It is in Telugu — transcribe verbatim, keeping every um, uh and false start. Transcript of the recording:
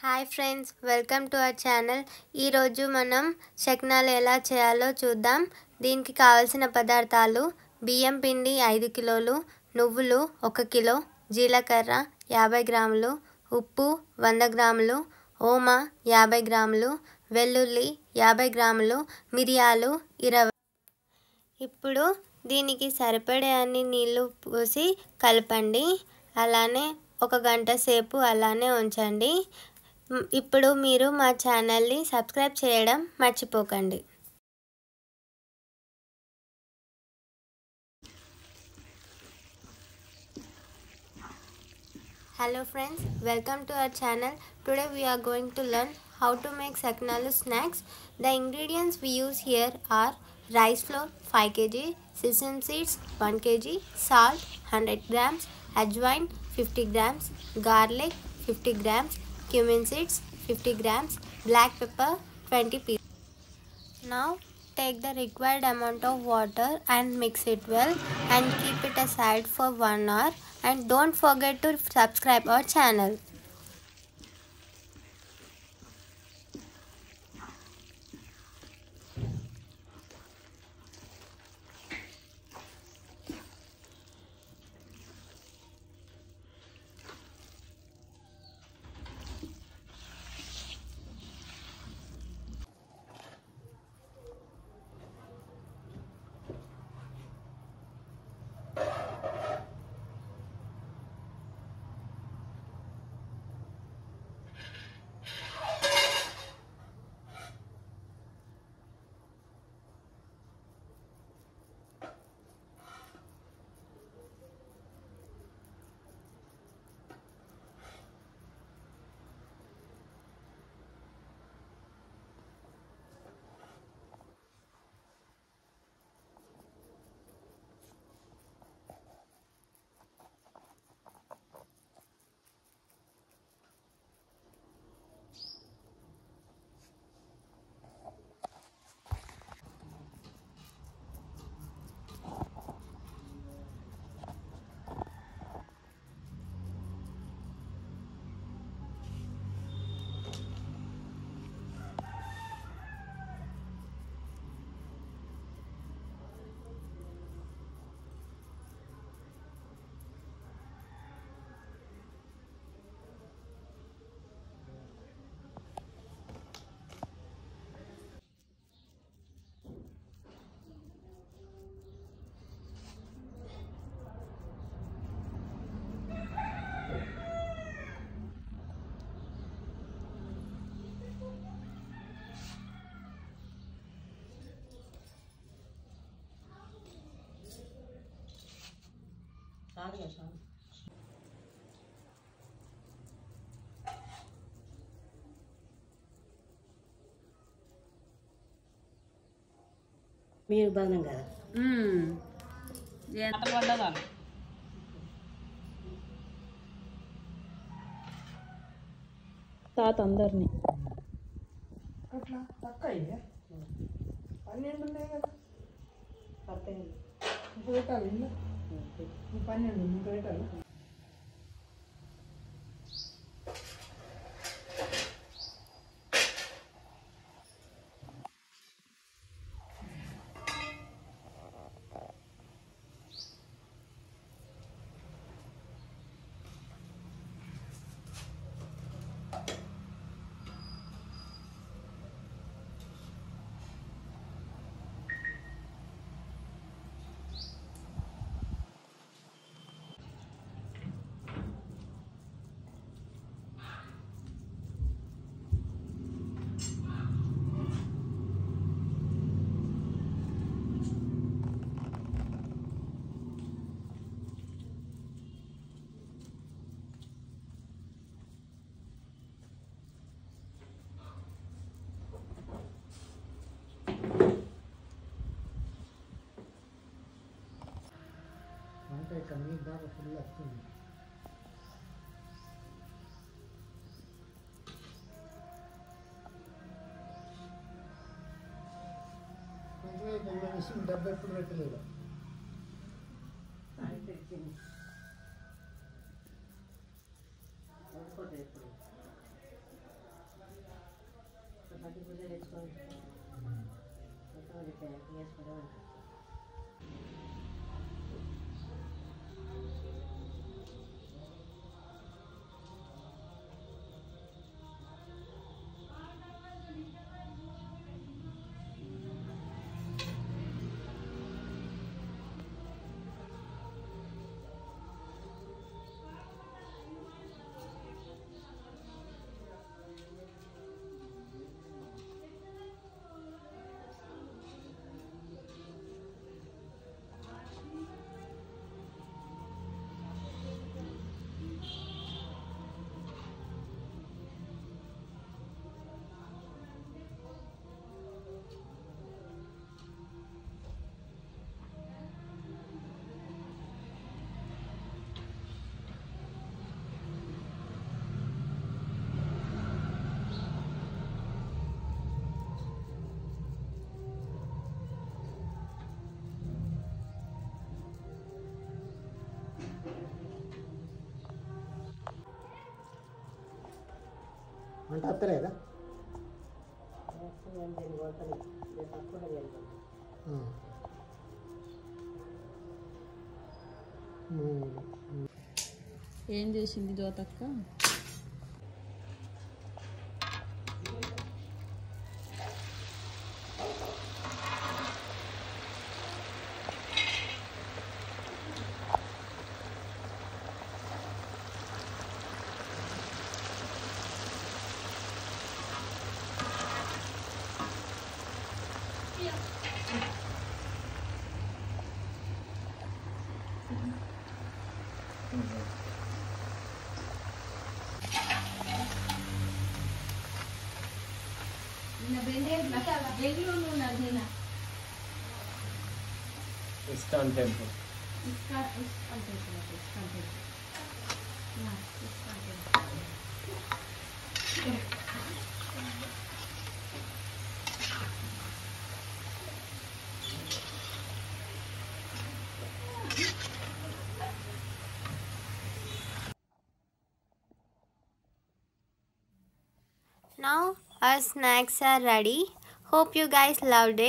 Hi friends, welcome to our channel. ఈరోజు మనం శక్నాలు ఎలా చేయాలో చూద్దాం. దీనికి కావాల్సిన పదార్థాలు: బియ్యం పిండి ఐదు కిలోలు, నువ్వులు ఒక కిలో, జీలకర్ర యాభై గ్రాములు, ఉప్పు వంద గ్రాములు, ఓమ యాభై గ్రాములు, వెల్లుల్లి యాభై గ్రాములు, మిరియాలు ఇరవై. ఇప్పుడు దీనికి సరిపడే అన్ని నీళ్ళు పోసి కలపండి. అలానే ఒక గంట సేపు అలానే ఉంచండి. ఇప్పుడు మీరు మా ఛానల్ని సబ్స్క్రైబ్ చేయడం మర్చిపోకండి. Hello friends, welcome to our channel. Today we are going to learn how to make saknalu snacks. The ingredients we use here are rice flour five kilograms, sesame seeds one kilogram, salt one hundred grams, ajwain fifty grams, garlic fifty grams, cumin seeds fifty grams, black pepper twenty pieces. Now take the required amount of water and mix it well and keep it aside for one hour, and don't forget to subscribe our channel. మీరు బాగా కదా తాత అందరినీ అట్లా తక్కువ అయ్యా పన్నెండు ఉన్నాయి కదా పద్దెనిమిది ముప్పై పెట్టాలి ఇంట్లో పన్నెండు ముప్పై పెట్టాలి. అంటే కన్నీ బాగా ఫుల్ వస్తుంది. కొంచెం డబ్బు ఎప్పుడు పెట్టలేదు. అంటే అత్తలేదా ఏం చేసింది జ్యోతక్క? ISKCON temple. Now our snacks are ready. Hope you guys loved it.